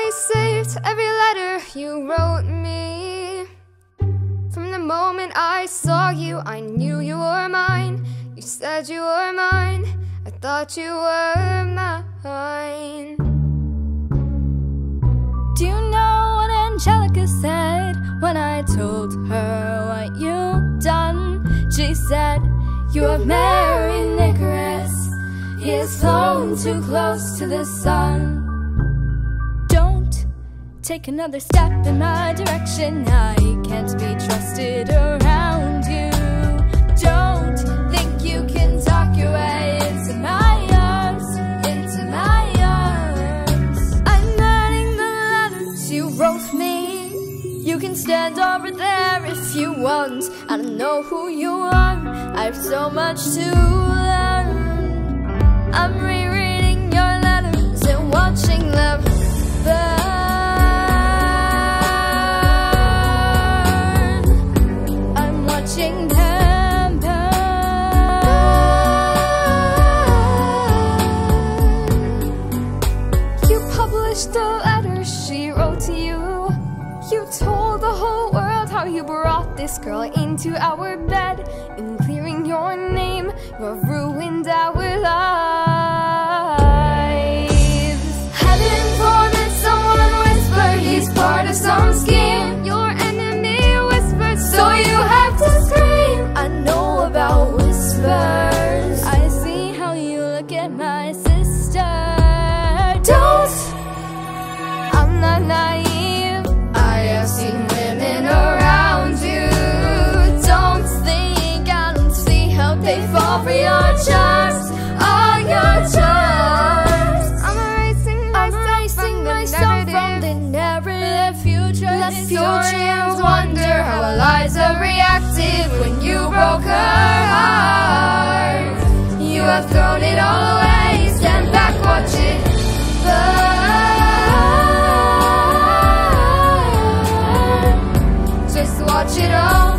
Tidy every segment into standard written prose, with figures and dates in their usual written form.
I saved every letter you wrote me. From the moment I saw you, I knew you were mine. You said you were mine, I thought you were mine. Do you know what Angelica said when I told her what you've done? She said, you have married Icarus. He has flown too close to the sun. Don't take another step in my direction. I can't be trusted around you. Don't think you can talk your way into my arms, into my arms. I'm adding the letters you wrote me. You can stand over there if you want. I don't know who you are, I have so much to learn. I'm rereading your letters and watching them burn. I'm watching them burn. You published the letters she wrote to you. You told the whole world how you brought this girl into our bed. In clearing your name, you have ruined our lives. Heaven forbid someone whispered he's part of some scheme. Your enemy whispered, so you have to scream. I know about whispers. I see how you look at my sister. Don't, I'm not naive. I've seen women around you. Don't think I don't see how they fall for your charms. All your charms. I'm erasing myself from the narrative future. Let historians wonder how our lives have reacted when you broke her heart. You have thrown it all away. Stand back, watch it burn. Just watch it all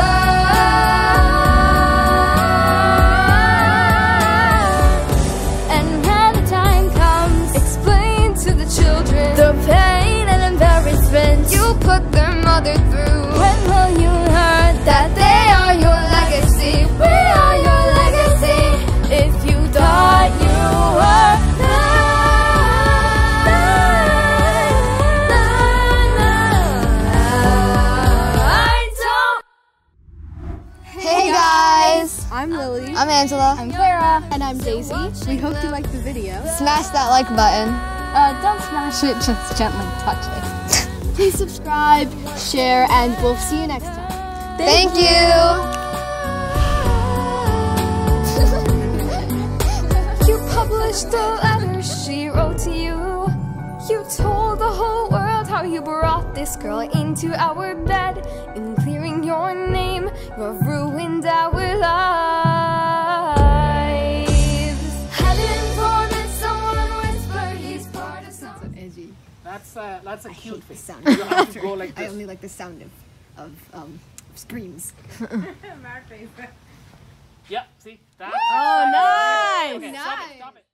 burn. And when the time comes, explain to the children the pain and embarrassment you put their mother through. When will you learn that they are your legacy? We are your legacy. If you thought you were Hey guys! I'm Lily. I'm Angela. I'm Clara. And I'm Daisy. We hope you liked the video. Smash that like button. Don't smash it, just gently touch it. Please subscribe, share, and we'll see you next time. Thank you! You published the letters she wrote to you. You told the whole world how you brought this girl into our bed. In clearing your name, you have ruined our lives. Heaven forbid someone whispered he's part of something. Edgy. That's a cute thing. Sound. You have to go like I this. only like the sound of screams. Yeah, see? That's Oh, nice! Okay, stop it, stop it.